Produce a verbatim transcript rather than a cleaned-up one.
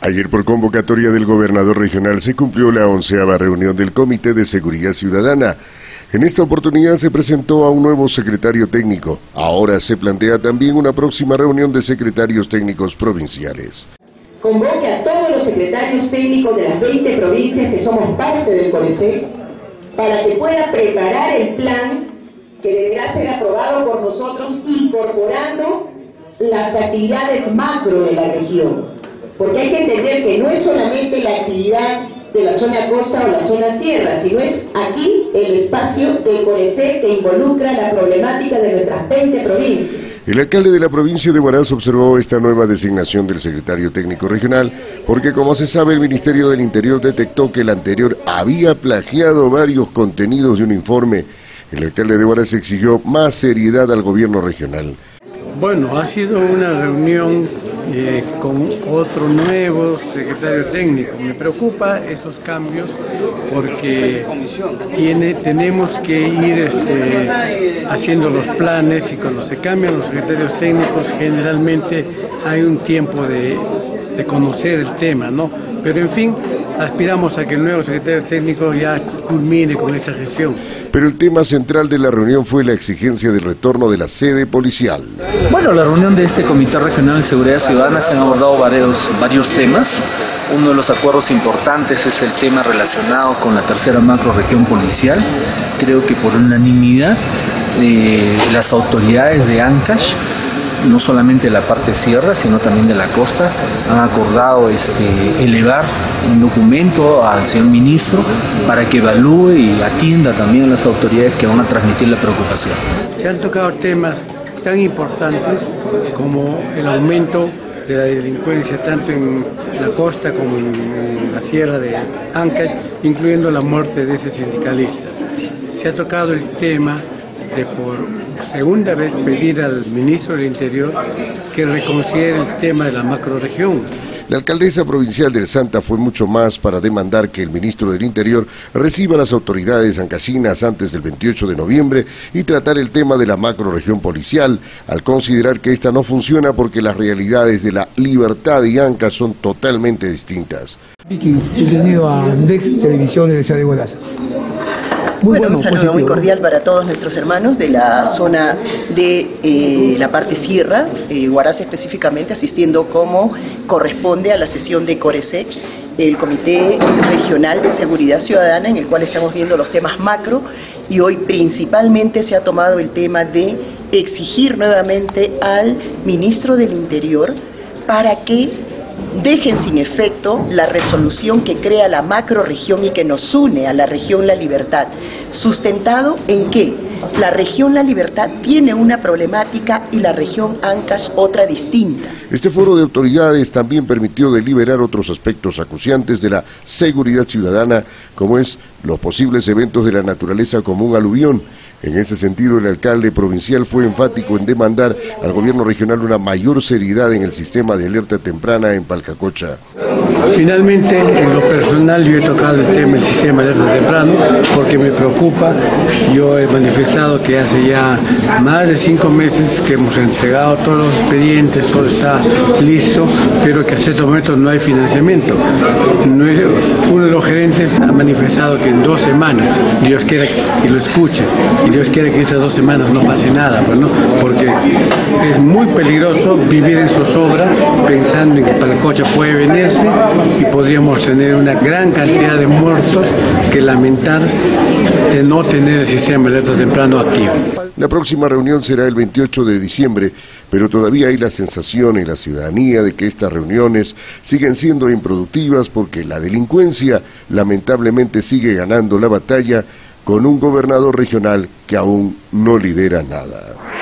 Ayer, por convocatoria del gobernador regional, se cumplió la onceava reunión del Comité de Seguridad Ciudadana. En esta oportunidad se presentó a un nuevo secretario técnico. Ahora se plantea también una próxima reunión de secretarios técnicos provinciales. Convoque a todos los secretarios técnicos de las veinte provincias que somos parte del CORESEC para que pueda preparar el plan que deberá ser aprobado por nosotros, incorporando las actividades macro de la región. Porque hay que entender que no es solamente la actividad de la zona costa o la zona sierra, sino es aquí el espacio del CORESEC que involucra la problemática de nuestras veinte provincias. El alcalde de la provincia de Huaraz observó esta nueva designación del secretario técnico regional porque, como se sabe, el Ministerio del Interior detectó que el anterior había plagiado varios contenidos de un informe. El alcalde de Huaraz exigió más seriedad al gobierno regional. Bueno, ha sido una reunión eh, con otro nuevo secretario técnico. Me preocupa esos cambios porque tiene, tenemos que ir este, haciendo los planes, y cuando se cambian los secretarios técnicos generalmente hay un tiempo de, de conocer el tema, ¿no? Pero en fin, aspiramos a que el nuevo secretario técnico ya culmine con esta gestión. Pero el tema central de la reunión fue la exigencia del retorno de la sede policial. Bueno, la reunión de este Comité Regional de Seguridad Ciudadana se han abordado varios, varios temas. Uno de los acuerdos importantes es el tema relacionado con la tercera macrorregión policial. Creo que por unanimidad eh, las autoridades de Ancash, no solamente de la parte sierra, sino también de la costa, han acordado este, elevar un documento al señor ministro para que evalúe y atienda también a las autoridades que van a transmitir la preocupación. Se han tocado temas tan importantes como el aumento de la delincuencia tanto en la costa como en, en la sierra de Ancash, incluyendo la muerte de ese sindicalista. Se ha tocado el tema de por segunda vez pedir al ministro del Interior que reconsidere el tema de la macrorregión. La alcaldesa provincial del Santa fue mucho más para demandar que el ministro del Interior reciba a las autoridades ancashinas antes del veintiocho de noviembre y tratar el tema de la macrorregión policial, al considerar que esta no funciona porque las realidades de la Libertad y Ancash son totalmente distintas. Bienvenido a Dex Televisión de la ciudad de Huaraz. Muy bueno, bueno, un saludo positivo, muy cordial para todos nuestros hermanos de la zona de eh, la parte sierra, eh, Huaraz específicamente, asistiendo como corresponde a la sesión de CORESEC, el Comité Regional de Seguridad Ciudadana, en el cual estamos viendo los temas macro, y hoy principalmente se ha tomado el tema de exigir nuevamente al ministro del Interior para que dejen sin efecto la resolución que crea la macrorregión y que nos une a la región La Libertad, sustentado en que la región La Libertad tiene una problemática y la región Ancash otra distinta. Este foro de autoridades también permitió deliberar otros aspectos acuciantes de la seguridad ciudadana, como es los posibles eventos de la naturaleza como un aluvión. En ese sentido, el alcalde provincial fue enfático en demandar al gobierno regional una mayor seriedad en el sistema de alerta temprana en Palcacocha. Finalmente, en lo personal, yo he tocado el tema del sistema de alerta temprano porque me preocupa. Yo he manifestado que hace ya más de cinco meses que hemos entregado todos los expedientes, todo está listo, pero que hasta este momento no hay financiamiento. No es, uno de los gerentes ha manifestado que en dos semanas, Dios quiera que lo escuche, y Dios quiere que estas dos semanas no pase nada, pues no, porque es muy peligroso vivir en zozobra pensando en que Palcacocha puede venirse y podríamos tener una gran cantidad de muertos que lamentar de no tener el sistema de alerta temprano activo. La próxima reunión será el veintiocho de diciembre, pero todavía hay la sensación en la ciudadanía de que estas reuniones siguen siendo improductivas porque la delincuencia lamentablemente sigue ganando la batalla con un gobernador regional que aún no lidera nada.